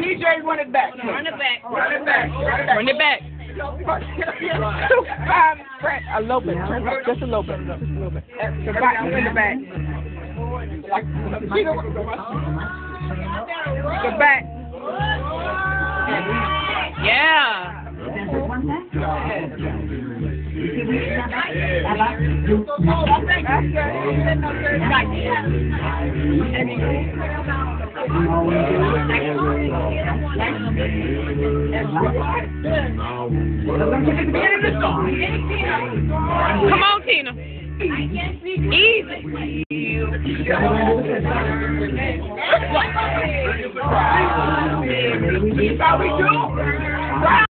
DJ, run it back. Run it back. Run it back. Run it back. A little bit. Just a little bit. Just a little bit. The back in the back. The back. Yeah. Come on, Tina. Easy. How we do?